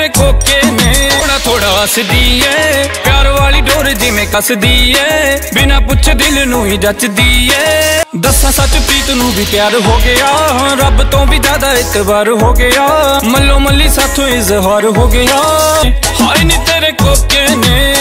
तेरे कोके ने थोड़ा थोड़ा हसदी है, प्यार वाली डोर जिवें कसदी है, बिना पुछ दिल नूं ही जचदी है। दसा सच प्रीत नूं भी प्यार हो गया, रब तो भी ज्यादा इतबार हो गया, मल्लो मल्ली साथों इजहार हो गया। हाय नी तेरे कोके ने